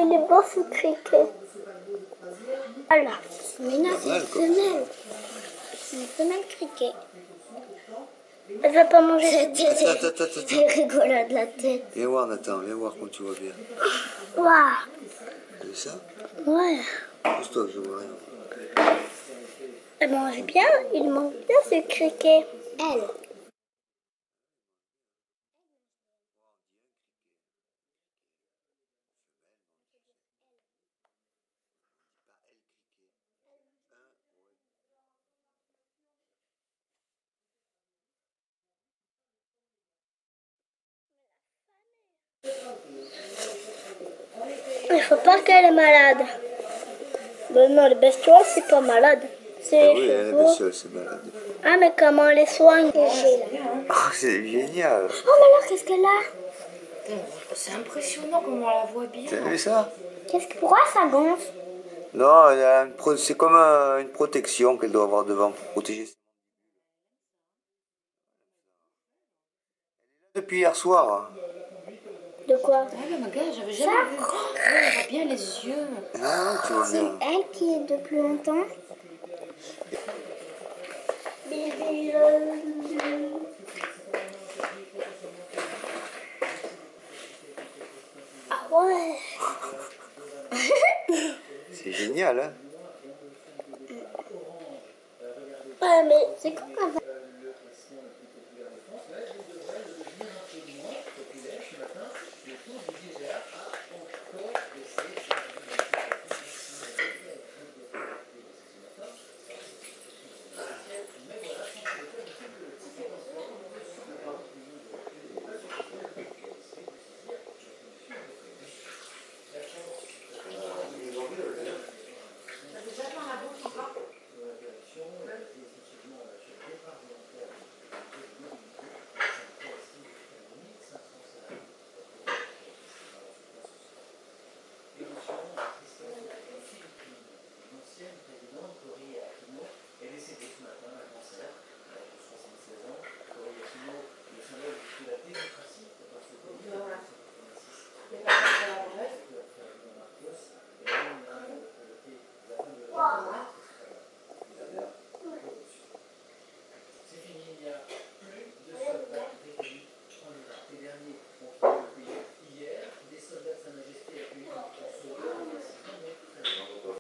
il est beau ce criquet. Voilà. Mais non, c'est une femelle. C'est une femelle criquet. Elle va pas manger. Attends. C'est rigolo de la tête. Viens voir Nathan, viens voir comme tu vois bien. Waouh. Tu vu ça? Ouais. Pousse-toi, je vois rien. Elle mange bien. Il mange bien ce criquet. Elle. Il faut pas qu'elle est malade. Ben non, les bestioles, c'est pas malade. C'est Oui, les elle est chevaux. bestiole, c'est malade. Ah, mais comment on les soigne? Oh, c'est génial. Oh, mais alors, qu'est-ce qu'elle a? C'est impressionnant comment on la voit bien. T'as vu ça? Pourquoi ça gonfle? Non, elle a c'est comme une protection qu'elle doit avoir devant pour protéger. Depuis hier soir. De quoi? Ah mais ma gars, j'avais jamais vu. Oh, on voit bien les yeux. Ah, tu vois bien. Elle qui est depuis longtemps. Ah ouais. C'est génial, hein? Ouais, mais C'est comme un